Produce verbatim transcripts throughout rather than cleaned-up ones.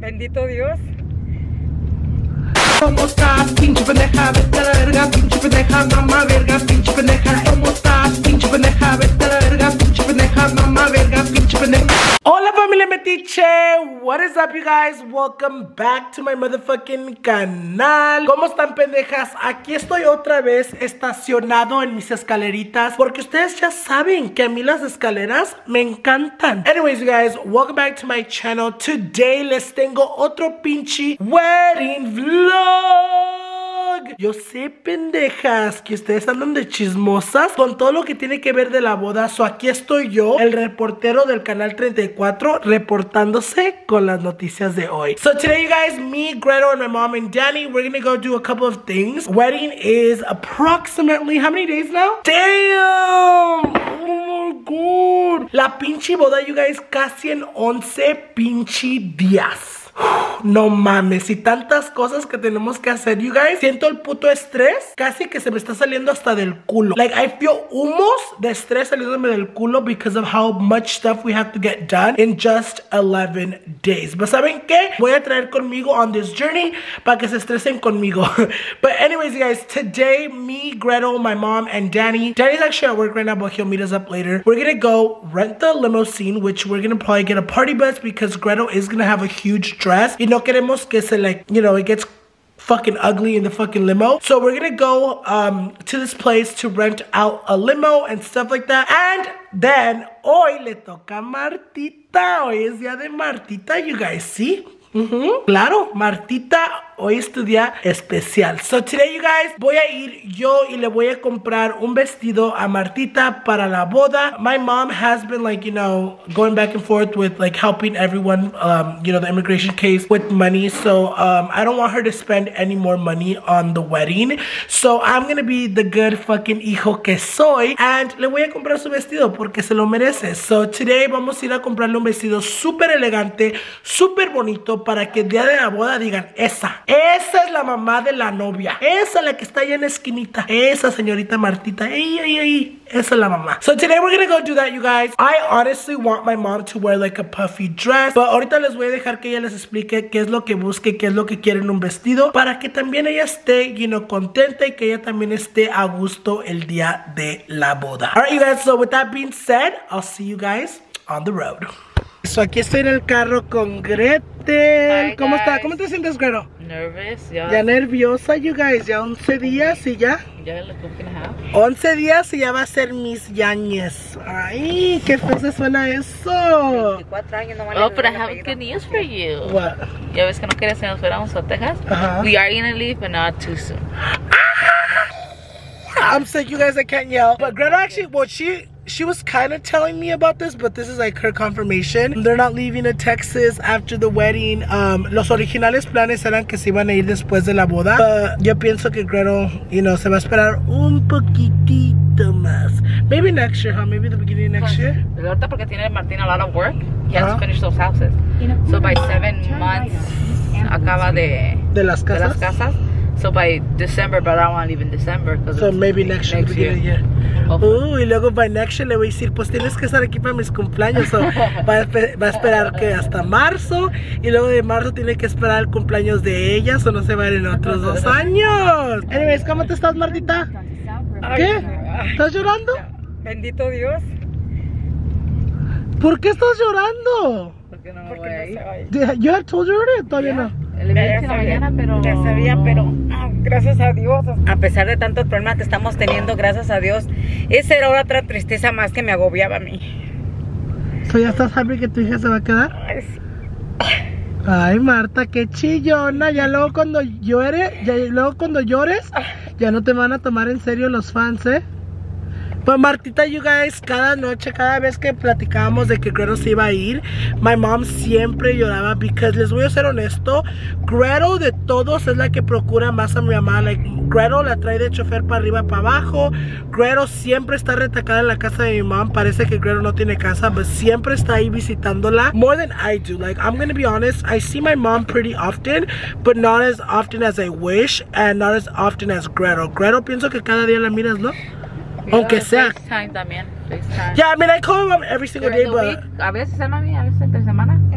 Bendito Dios. ¿Cómo estás, pinche pendeja? Vete a la verga, pinche pendeja, mamá verga, pinche pendeja. ¿Cómo estás, pinche pendeja? Vete a la verga, pinche pendeja, mamá verga, pinche pendeja. Hola familia metiche, what is up you guys? Welcome back to my motherfucking canal. ¿Cómo están pendejas? Aquí estoy otra vez estacionado en mis escaleritas, porque ustedes ya saben que a mí las escaleras me encantan. Anyways you guys, welcome back to my channel. Today les tengo otro pinche wedding vlog. Yo sé pendejas que ustedes andan de chismosas con todo lo que tiene que ver de la boda. So aquí estoy yo, el reportero del canal treinta y cuatro, reportándose con las noticias de hoy. So today you guys, me, Gretel, and my mom and Danny, we're gonna go do a couple of things. Wedding is approximately, how many days now? Damn! Oh my god. La pinche boda, you guys, casi en once pinche días. No mames, y tantas cosas que tenemos que hacer, you guys. Siento el puto estrés, casi que se me está saliendo hasta del culo. Like, I feel humos de estrés saliéndome del culo because of how much stuff we have to get done in just eleven days. But ¿saben qué? Voy a traer conmigo on this journey para que se estresen conmigo. But anyways, you guys, today, me, Gretel, my mom, and Danny. Danny's actually at work right now, but he'll meet us up later. We're gonna go rent the limousine, which we're gonna probably get a party bus because Gretel is gonna have a huge dress. Y no queremos que se, like, you know, it gets fucking ugly in the fucking limo. So we're gonna go um, to this place to rent out a limo and stuff like that. And then, hoy le toca a Martita. Hoy es día de Martita, you guys, ¿sí? Uh-huh. Claro, Martita hoy es tu día especial. So today you guys, voy a ir yo y le voy a comprar un vestido a Martita para la boda. My mom has been, like, you know, going back and forth with, like, helping everyone, um, you know, the immigration case with money. So um, I don't want her to spend any more money on the wedding. So I'm gonna be the good fucking hijo que soy and le voy a comprar su vestido porque se lo merece. So today vamos a ir a comprarle un vestido súper elegante, súper bonito, para que el día de la boda digan, esa, esa es la mamá de la novia, esa es la que está allá en la esquinita, esa señorita Martita, ey, ey, ey, esa es la mamá. So today we're gonna go do that, you guys. I honestly want my mom to wear like a puffy dress, but ahorita les voy a dejar que ella les explique qué es lo que busque, qué es lo que quiere en un vestido, para que también ella esté, you know, contenta y que ella también esté a gusto el día de la boda. Alright, you guys, so with that being said, I'll see you guys on the road. So aquí estoy en el carro con Gretel. Hi, ¿cómo está? ¿Cómo te sientes, Gretel? Nervous, ya. Ya nerviosa, you guys. Ya once días y ya. Ya lo que have. once días y ya va a ser mis yañez. Ay, qué feo se suena eso. veinticuatro años no vale. Oh, but I have good news for you. What? Ya ves que no quieres que nos fuéramos a Texas. Uh-huh. We are gonna leave, but not too soon. I'm sick, you guys. I can't yell. But Gretel actually, well, she. She was kind of telling me about this, but this is like her confirmation. They're not leaving to Texas after the wedding. Um, los originales planes eran que se iban a ir después de la boda. But yo pienso que Gretel, you know, se va a esperar un poquitito más. Maybe next year, huh? Maybe the beginning of next year. Ahorita porque tiene Martín a lot of work. He has Uh-huh. to finish those houses. So by seven months, acaba de De las de las casas. casas. So by December, but I don't want to leave in December. So maybe next year, next beginning of the year. Uh, y luego by next year le voy a decir, pues tienes que estar aquí para mis cumpleaños. So, va, a va a esperar que hasta marzo. Y luego de marzo tiene que esperar el cumpleaños de ella. O no se va a ir en otros dos años. Anyways, ¿cómo te estás, Martita? ¿Qué? ¿Estás llorando? Bendito Dios. ¿Por qué estás llorando? Porque no me Porque voy a no ir. se va a ir. Did- You had told her already? Todavía no. Le dije en la mañana, pero Ya sabía, pero ah, gracias a Dios. A pesar de tantos problemas que estamos teniendo, gracias a Dios, esa era otra tristeza más que me agobiaba a mí. So, ¿ya estás happy que tu hija se va a quedar? Ay, sí. Ay, Marta, qué chillona. Ya luego cuando llore, ya luego cuando llores, ya no te van a tomar en serio los fans, ¿eh? Pues Martita, you guys, cada noche, cada vez que platicábamos de que Gretel se iba a ir, my mom siempre lloraba, because les voy a ser honesto, Gretel de todos es la que procura más a mi mamá. Like, Gretel la trae de chofer para arriba, para abajo. Gretel siempre está retacada en la casa de mi mamá. Parece que Gretel no tiene casa, pero siempre está ahí visitándola. More than I do. Like, I'm gonna be honest, I see my mom pretty often, but not as often as I wish, and not as often as Gretel. Gretel pienso que cada día la miras, ¿no? Aunque sea. FaceTime también. FaceTime. Yeah, I mean, I call my mom every single day, During the but week, a veces, mami, a veces entre semana.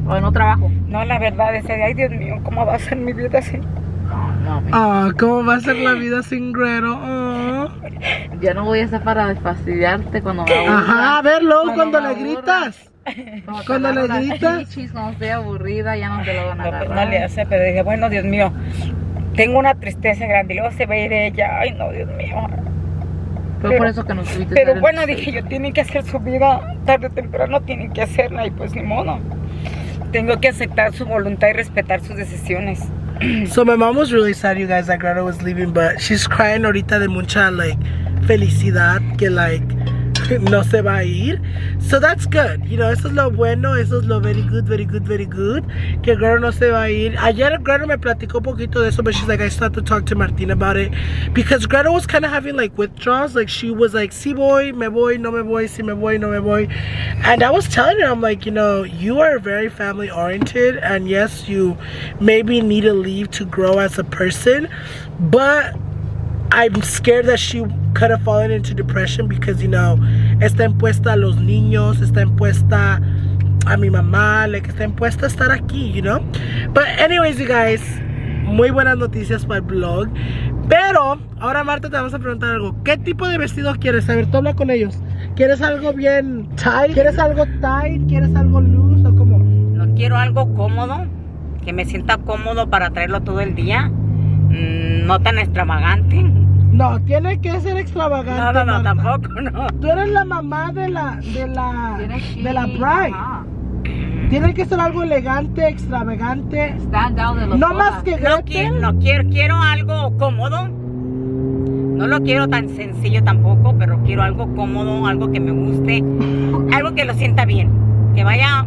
O no trabajo. No, la verdad, ese día, ay Dios mío, ¿cómo va a ser mi vida así? No, mi- Ah, ¿cómo va a ser la vida sin Gretel? Oh. ya no voy a ser para fastidiarte cuando me aburra. Ajá, a ver, luego cuando me le aburra. gritas. Cuando, Cuando te le agarro las gritas. chichis, cuando estoy aburrida, ya no te lo van a No, pues agarrar. no le hace, pero dije, bueno, Dios mío, tengo una tristeza grande y luego se va a ir ella. Ay, no, Dios mío. Fue pero- por eso que nos tuviste. Pero bueno, dije yo, tienen que hacer su vida, tarde o temprano tienen que hacerla y pues ni modo. Tengo que aceptar su voluntad y respetar sus decisiones. So my mom was really sad, you guys, that Gretel was leaving, but she's crying ahorita de mucha, like, felicidad que, like, no se va a ir. So that's good, you know, eso es lo bueno, eso es lo very good, very good, very good, que Gretel no se va a ir. Ayer Gretel me platicó un poquito de eso, but she's like, I still have to talk to Martina about it, because Gretel was kind of having, like, withdrawals, like, she was like, si voy, me voy, no me voy, si me voy, no me voy, and I was telling her, I'm like, you know, you are very family oriented, and yes, you maybe need to leave to grow as a person, but I'm scared that she could have fallen into depression because, you know, está impuesta a los niños, está impuesta a mi mamá, like, está impuesta a estar aquí, you know. But anyways, you guys, muy buenas noticias para el blog. Pero ahora, Marta, te vamos a preguntar algo. ¿Qué tipo de vestido quieres? A ver, tú habla con ellos. ¿Quieres algo bien tight? ¿Quieres algo tight? ¿Quieres algo loose o cómo? No quiero algo cómodo, que me sienta cómodo para traerlo todo el día. Mm, no tan extravagante. No, tiene que ser extravagante. No, no, no, Marta. tampoco, no. Tú eres la mamá de la de la Tienes de la que- bride. Ajá. Tiene que ser algo elegante, extravagante. Stand out de los No bodas. más que No Gretel. quiero, no quiero, quiero algo cómodo. No lo quiero tan sencillo tampoco, pero quiero algo cómodo, algo que me guste, algo que lo sienta bien, que vaya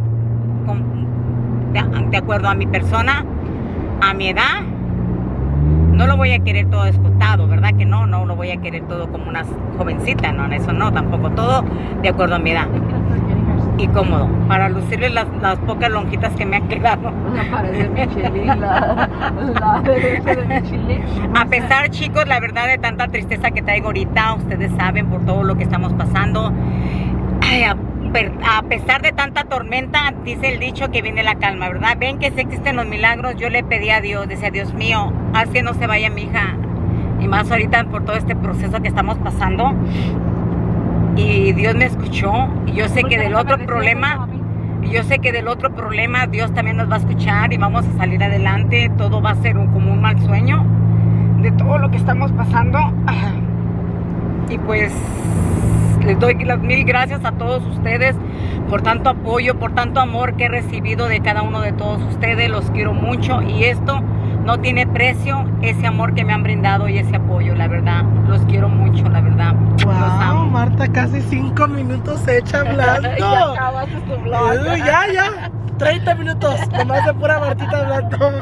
con- de, de acuerdo a mi persona, a mi edad. No lo voy a querer todo escotado, ¿verdad? Que no, no lo voy a querer todo como una jovencita, no, eso no, tampoco, todo de acuerdo a mi edad y cómodo, para lucirle las, las pocas lonjitas que me han quedado. La pared de Michelin, la, la derecha de Michelin. A pesar, chicos, la verdad, de tanta tristeza que traigo ahorita, ustedes saben por todo lo que estamos pasando. Ay, a, per- a pesar de tanta tormenta, dice el dicho que viene la calma, ¿verdad? Ven que sí existen los milagros. Yo le pedí a Dios, decía, Dios mío, haz que no se vaya mi hija. Y más ahorita por todo este proceso que estamos pasando. Y Dios me escuchó. Y yo sé que del otro problema... Y yo sé que del otro problema Dios también nos va a escuchar y vamos a salir adelante. Todo va a ser un, como un mal sueño de todo lo que estamos pasando. Y pues les doy las mil gracias a todos ustedes por tanto apoyo, por tanto amor que he recibido de cada uno de todos ustedes. Los quiero mucho y esto no tiene precio, ese amor que me han brindado y ese apoyo, la verdad. Los quiero mucho, la verdad. Los Wow, amo. Marta, casi cinco minutos hecha hablando. Ya acabaste tu vlog. Uh, ya, ya. treinta minutos. Nomás de pura Martita hablando.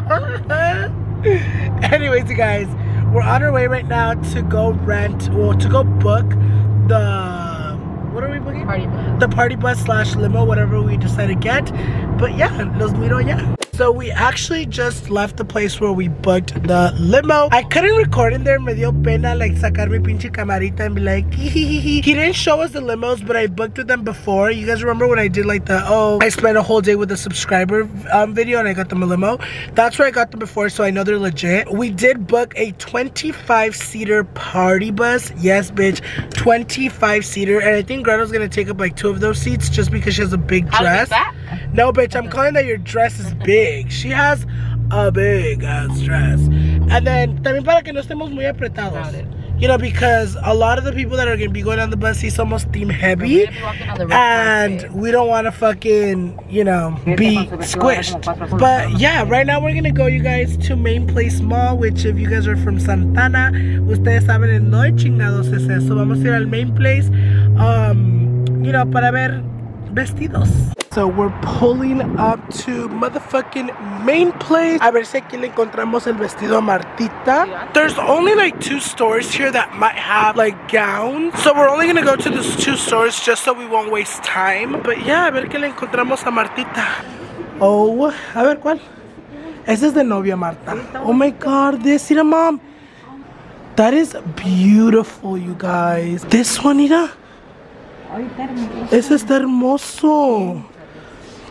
Anyways, you guys, we're on our way right now to go rent or to go book the. What are we booking? Party bus. The party bus slash limo, whatever we decide to get. But yeah, los miro ya. So we actually just left the place where we booked the limo. I couldn't record in there, me dio pena like sacar mi pinche camarita and be like, he didn't show us the limos, but I booked with them before. You guys remember when I did like the, oh, I spent a whole day with a subscriber um, video and I got them a limo? That's where I got them before, so I know they're legit. We did book a twenty-five seater party bus. Yes, bitch, twenty-five seater. And I think Gretel's gonna take up like two of those seats just because she has a big How dress. is that? No, bitch, I'm calling that your dress is big. She has a big ass dress. And then, también para que no estemos muy apretados. Got it. You know, because a lot of the people that are going to be going on the bus, sí somos team heavy. We're gonna be walking on the red And carpet. we don't want to fucking, you know, be squished. But yeah, right now we're going to go, you guys, to Main Place Mall, which if you guys are from Santana, ustedes saben en no chingados es eso. Vamos a ir al Main Place, um, you know, para ver vestidos. So we're pulling up to motherfucking Main Place. A ver si aquí le encontramos el vestido a Martita. There's only like two stores here that might have like gowns. So we're only gonna go to those two stores just so we won't waste time. But yeah, a ver qué le encontramos a Martita. Oh, a ver cuál. Ese es de novia, Marta. Oh my god, this, mira, mom. That is beautiful, you guys. This one, mira. Ese está hermoso.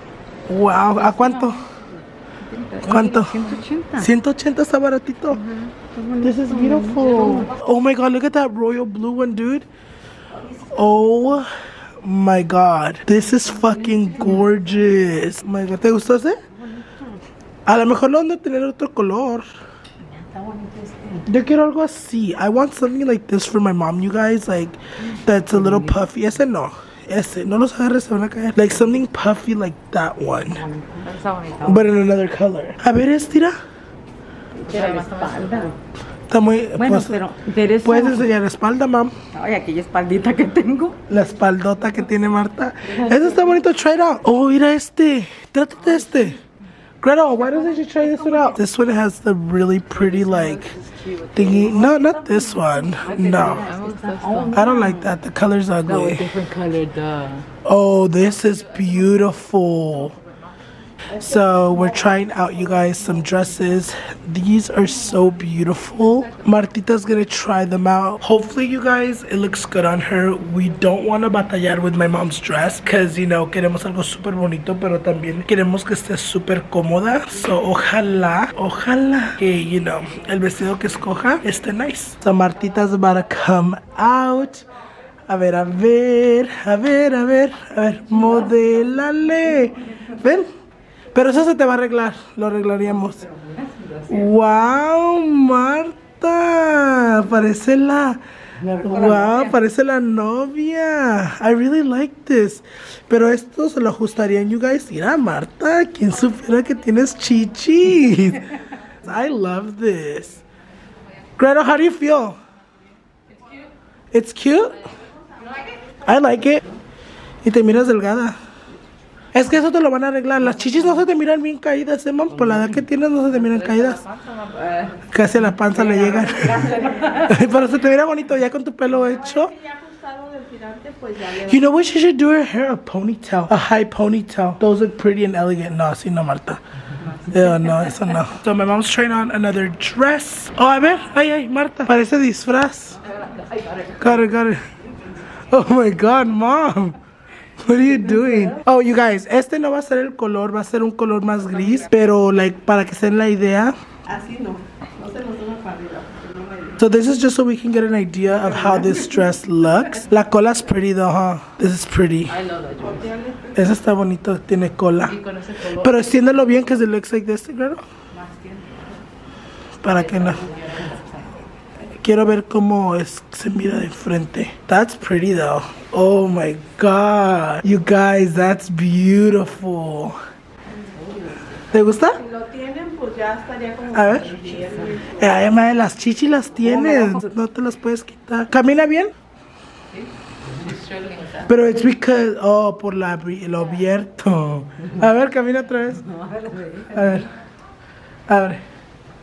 Wow, ¿a cuánto? ¿Cuánto? ciento ochenta. ciento ochenta está baratito. This is beautiful. Oh my god, look at that royal blue one, dude. Oh my god. This is fucking gorgeous. Oh my god, ¿te gustó ese? A lo mejor lo van a tener otro color. Yo quiero algo así. I want something like this for my mom, you guys. Like, that's a little puffy. Ese no. Ese. No los agarres, se van a caer. Like something puffy like that one. But in another color. A ver, estira. Está muy... Bueno, pues, pero... pero eso- puedes enseñar la espalda, mam. Ay, aquella espaldita que tengo. La espaldota que tiene Marta. Eso está bonito. Try it out. Oh, mira este. Trátate este. Gretel, why doesn't you try this one out? This one has the really pretty like thingy. No, not this one. No. I don't like that. The color's ugly. Different color, duh. Oh, this is beautiful. So we're trying out, you guys, some dresses. These are so beautiful. Martita's gonna try them out. Hopefully, you guys, it looks good on her. We don't want to batallar with my mom's dress because, you know, queremos algo súper bonito, pero también queremos que esté súper cómoda. So ojalá, ojalá que, you know, el vestido que escoja esté nice. So Martita's about to come out. A ver, a ver, a ver, a ver, a ver, modélale. Ven. Pero eso se te va a arreglar, lo arreglaríamos. ¡Wow, Marta! Parece la... ¡Wow! Parece la novia. I really like this. Pero esto se lo ajustarían, you guys. Mira, Marta, ¿quién supiera que tienes chichis? I love this. Gretel, how do you feel? It's cute. I like it. Y te miras delgada. Es que eso te lo van a arreglar. Las chichis no se te miran bien caídas, ¿eh, mam? Por la edad que tienes no se te miran caídas. Casi a la panza le llegan. Pero se te mira bonito ya con tu pelo hecho. You know what? She should do her hair a ponytail. A high ponytail. Those look pretty and elegant. No, así no, Marta. Ew, no, eso no. So my mom's trying on another dress. Oh, a ver. Ay, ay, Marta. Parece disfraz. Got it, got it. Oh my God, mom. What are you doing? Oh, you guys, este no va a ser el color, va a ser un color más gris, pero like para que se den la idea. Así no. No se nos toma para arriba. So this is just so we can get an idea of how this dress looks. La cola's pretty though, huh? This is pretty. I love that dress. Esa está bonito, tiene cola. Y con ese color. Pero extiéndelo bien, because it looks like this, girl. Para que no. Quiero ver cómo es, se mira de frente. That's pretty though. Oh my God. You guys, that's beautiful. ¿Te gusta? Si lo tienen, pues ya estaría como... A ver. Eh, ay, madre, las chichis las tienes. No te las puedes quitar. ¿Camina bien? Pero it's because... Oh, por la, lo abierto. A ver, camina otra vez. A ver. A ver.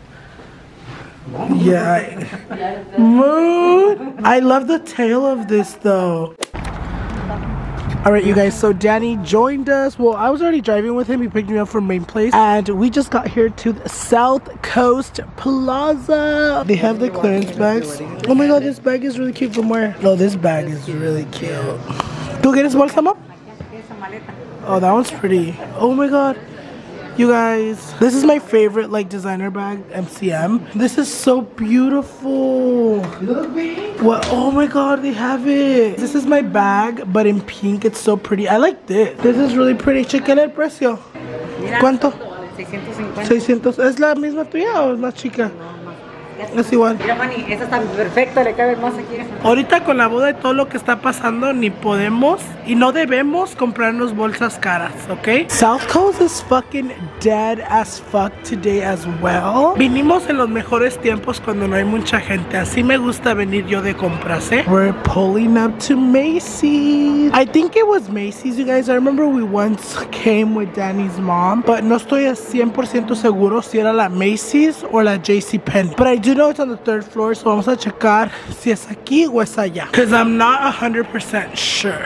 Yeah. Mood. I love the tail of this though. Alright, you guys, so Danny joined us. Well, I was already driving with him. He picked me up from Main Place. And we just got here to the South Coast Plaza. They have the clearance bags. Oh my God, this bag is really cute. From where? No, this bag is really cute. ¿Tú quieres bolsa, mam? Oh, that one's pretty. Oh my God. You guys, this is my favorite like designer bag, M C M. This is so beautiful. What? Oh my God, they have it. This is my bag, but in pink. It's so pretty. I like this. This is really pretty. Chequen el precio. ¿Cuánto? seiscientos cincuenta. seiscientos. ¿Es la misma tuya o es más chica? Es igual. Mira, Fanny, esa está perfecta, le cabe más aquí. Ahorita con la boda y todo lo que está pasando, ni podemos y no debemos comprarnos bolsas caras, ¿ok? South Coast is fucking dead as fuck today as well. Vinimos en los mejores tiempos cuando no hay mucha gente. Así me gusta venir yo de compras, ¿eh? We're pulling up to Macy's. I think it was Macy's, you guys. I remember we once came with Danny's mom, but no estoy a cien por ciento seguro si era la Macy's o la JCPenney. But I do know it's on the third floor, so vamos a checar si es aquí o es allá. Because I'm not one hundred percent sure.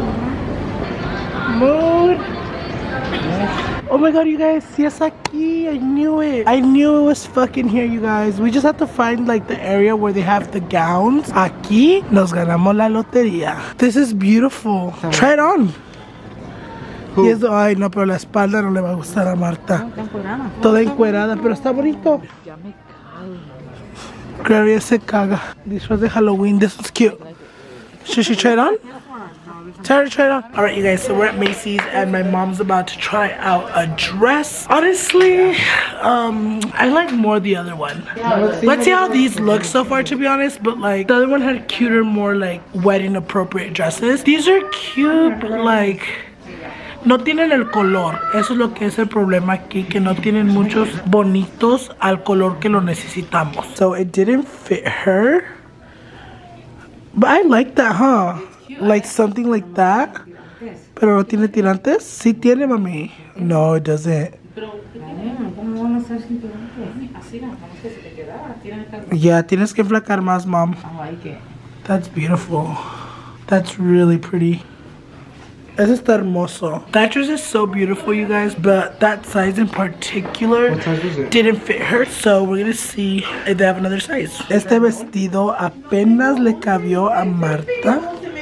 Mood. Oh my God, you guys, si es aquí. I knew it. I knew it was fucking here, you guys. We just have to find like the area where they have the gowns. Aquí nos ganamos la lotería. This is beautiful. Try it on. Y eso, ay no, pero la espalda no le va a gustar a Marta. Toda encuerada, pero está bonito. Claudia se caga. Disfraz de Halloween, this is cute. Should she try it on? Try, try it on. Alright, you guys, so we're at Macy's and my mom's about to try out a dress. Honestly, um, I like more the other one. Let's see how these look so far, to be honest. But like, the other one had cuter, more like wedding appropriate dresses. These are cute, but like, no tienen el color. Eso es lo que es el problema aquí, que no tienen muchos bonitos al color que lo necesitamos. So it didn't fit her. But I like that, huh? Like something like that. Pero no tiene tirantes. Sí tiene, mami. No, it doesn't. Yeah, tienes que enflacar más, mom. That's beautiful. That's really pretty. Eso está hermoso. That dress is so beautiful, you guys, but that size in particular didn't fit her, so we're gonna see if they have another size. Este vestido apenas le cabió a Marta.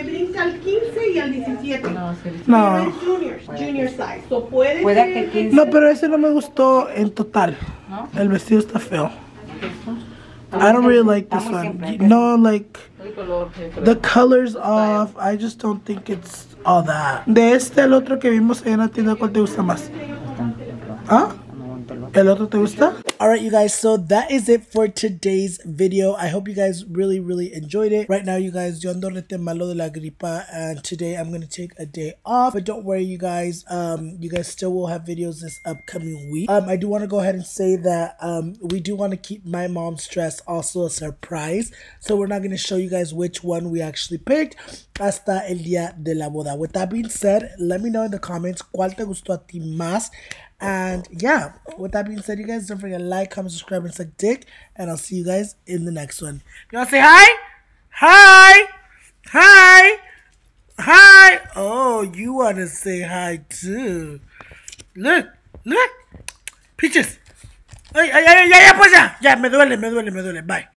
No. Junior size. So puede No, pero ese no me gustó en total. El vestido está feo. I don't really like this one. No, like the color's off. I just don't think it's all that. De este al otro que vimos en la tienda, ¿cuál te gusta más? ¿Ah? ¿El otro te gusta? Alright, you guys, so that is it for today's video. I hope you guys really, really enjoyed it. Right now, you guys, yo ando rete malo de la gripa, and today I'm going to take a day off. But don't worry, you guys, um, you guys still will have videos this upcoming week. Um, I do want to go ahead and say that um, we do want to keep my mom's dress also a surprise. So we're not going to show you guys which one we actually picked hasta el día de la boda. With that being said, let me know in the comments cuál te gustó a ti más. And yeah, with that being said, you guys, don't forget to like, comment, subscribe, and suck dick. And I'll see you guys in the next one. You want to say hi? Hi! Hi! Hi! Oh, you want to say hi too. Look, look. Peaches. Ay, ay, ay, ya, ya, pues ya. Ya, me duele, me duele, me duele. Bye.